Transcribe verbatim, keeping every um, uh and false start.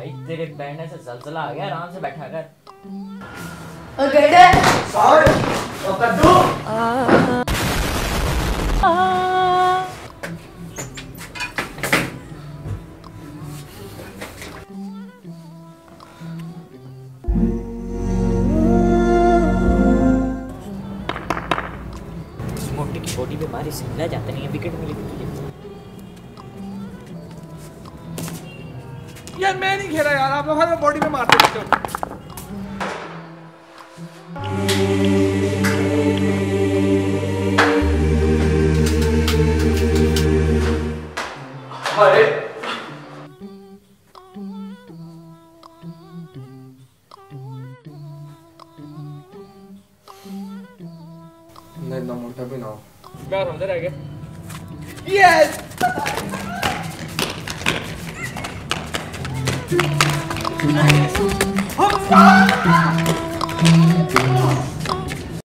भाई तेरे बैठने से जलजला आ गया, आराम से बैठा कर। ओके सॉरी ओ कद्दू मोटे की बॉडी पे मारी से मिला जाता नहीं है, विकेट मिलेगी तुझे। यार मैं नहीं खेला यार, आप लोग हर बॉडी में मारते रहते हो। अरे नहीं ना मोटा भी ना हो। मैं समझ रह गया। Yes Oh,